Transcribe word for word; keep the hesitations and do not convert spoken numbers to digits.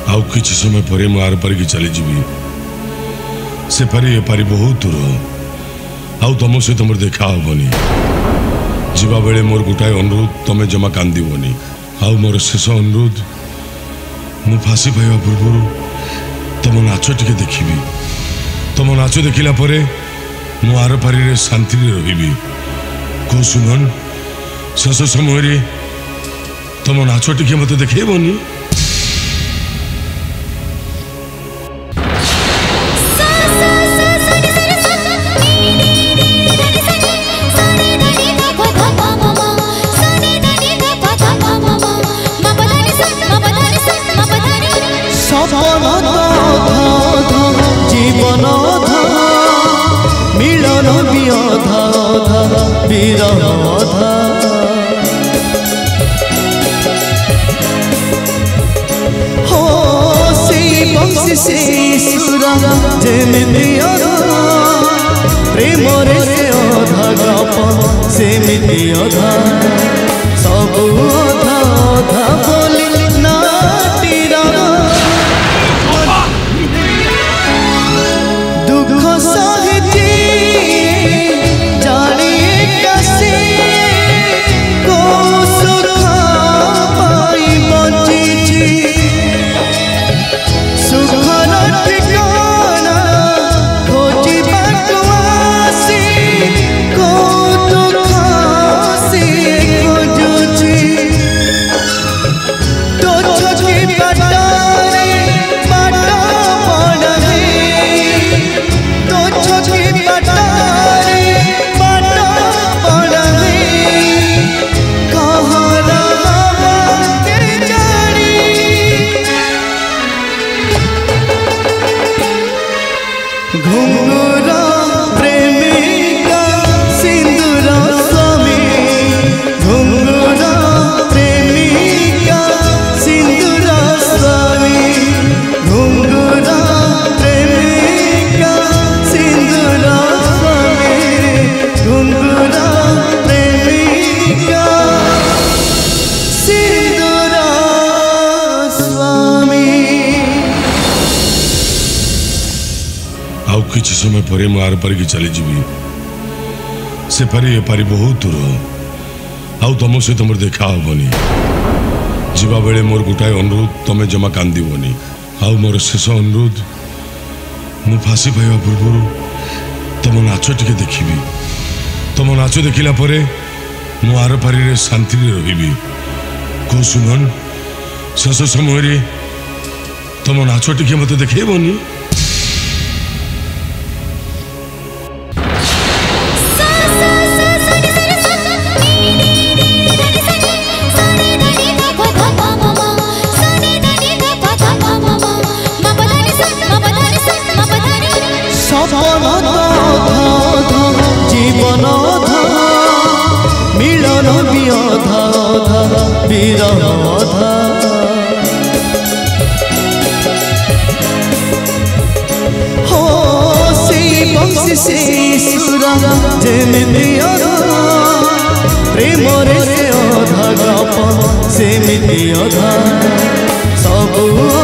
आउ किछि समय पर मु आर पार की चली जीवी से पारी ए पारी बहुत दूर आउ तुम सहित मोर देखा हेनी जीवा बेले मोर गोटाए अनुरोध तुम जमा कांदीबनी आउ मोर शेष अनुरोध मु फांसी पाइबा पूर्व तुम नाच टिके देखी तुम नाच देखला मु आर पारी शांति रही कौ सुमन शेष समय तुम नाच टिके मत देखबनी जीवन मिलन भी अधा अधा विरह अधा हो से बंशी से सुरा जेमिति अधा प्रेम रे से अधा गप सेमिति अधा सब अधा अधा बोली नाटीरा दुख सहती जानी कैसे को सुख पाई बंची सुख न ठिकाना खोजी बकवासी को दुख से खोजुची तो छोटी पटारे पटा पड़ा घुंगरा प्रेमिका सिंदूरा स्वामी घुंगरा प्रेमिका सिंदूरा स्वामी घुंगरा प्रेमिका सिंदूरा स्वामी घुंगरा प्रेमिका सिंदूरा स्वामी आउ किछि समय पर मु आर पार की चली जीवी से पारी ए पारी बहुत दूर आउ तुम सहित मोर देखा हेनी जीवा बेले मोर गोटाए अनुरोध तुम जमा कांदीबनी आउ मोर शेष अनुरोध मु फांसी पाइबा पूर्व तुम नाच टिके देखी तुम नाच देखला मु आर पारी शांति रही कौ सुमन शेष समय तुम नाच टिके मत देखबनी जीवन मिलन भी अधा अधा विरह अधा हो से बंशी से सुरा जेमिति अधा प्रेम रे से अधा गप सेमिति अधा सब